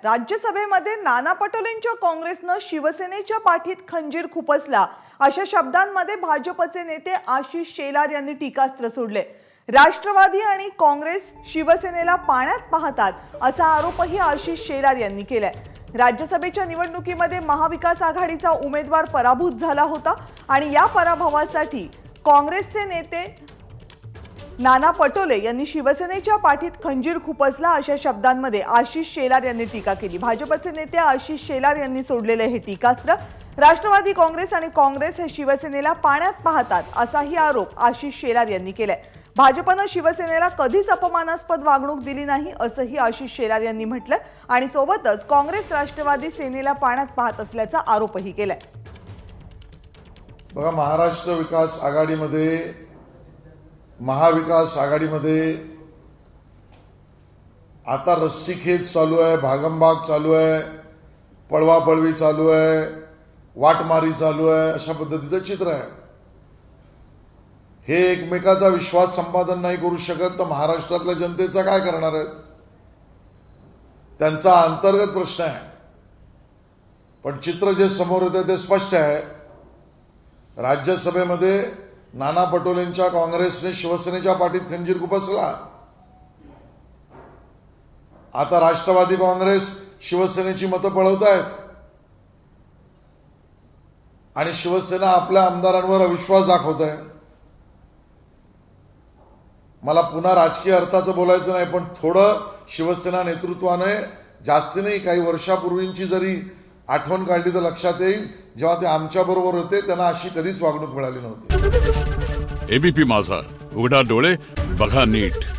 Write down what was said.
राज्यसभेमध्ये नाना पटोलेंच्या काँग्रेसनं शिवसेनेच्या पाठीत खंजीर खुपसला अशा शब्दांमध्ये भाजपचे नेते आशिष शेलार यांनी टीकास्त्र सोडले। राष्ट्रवादी आणि काँग्रेस शिवसेनेला पाण्यात पाहतात असा आरोपही आशिष शेलार यांनी केलाय। राज्यसभेच्या निवडणुकीमध्ये महाविकास आघाडीचा उमेदवार पराभूत झाला होता आणि या पराभवासाठी काँग्रेसचे नेते नाना पटोले यांनी शिवसेनेच्या पाठीत खंजीर खुपसला अशा शब्दांमध्ये आशिष शेलार यांनी टीका केली। भाजपचे नेते आशिष शेलार यांनी सोडलेले हे टीकास्त्र राष्ट्रवादी काँग्रेस आणि काँग्रेस हे शिवसेनेला पाण्यात पाहतात असाही आरोप आशिष शेलार यांनी केलाय। भाजपने शिवसेनेला कधीच अपमानास्पद वागणूक दिली नाही असंही आशिष शेलार यांनी म्हटलं आणि सोबतच काँग्रेस राष्ट्रवादी सेनेला पाण्यात पाहत असल्याचा आरोपही केलाय। बघा, महाराष्ट्र विकास आघाडीमध्ये महाविकास आघाडीमध्ये आता रस्सीखेच चालू आहे, भागमभाग चालू आहे, पळवापळवी चालू आहे, वाटमारी चालू आहे, अशा पद्धतीचं चित्र आहे। हे एकमेकाचा विश्वास संपादन नाही करू शकत तर महाराष्ट्रातल्या जनतेचा काय करणार आहेत? त्यांचा अंतर्गत प्रश्न आहे। पण चित्र जे समोर येते ते स्पष्ट आहे। राज्यसभेमध्ये नाना पटोलेंच्या काँग्रेसने शिवसेनेच्या पाठीत खंजीर खुपसला। आता राष्ट्रवादी काँग्रेस शिवसेनेची मतं पळवतायत आणि शिवसेना आपल्या आमदारांवर अविश्वास दाखवत आहे। मला पुन्हा राजकीय अर्थाचं बोलायचं नाही, पण थोडं शिवसेना नेतृत्वाने जास्ती नाही काही वर्षापूर्वींची जरी आठवण काढली तर लक्षात येईल, जेव्हा ते आमच्या बरोबर होते त्यांना अशी कधीच वागणूक मिळाली नव्हती। एबीपी माझा, उघडा डोळे बघा नीट।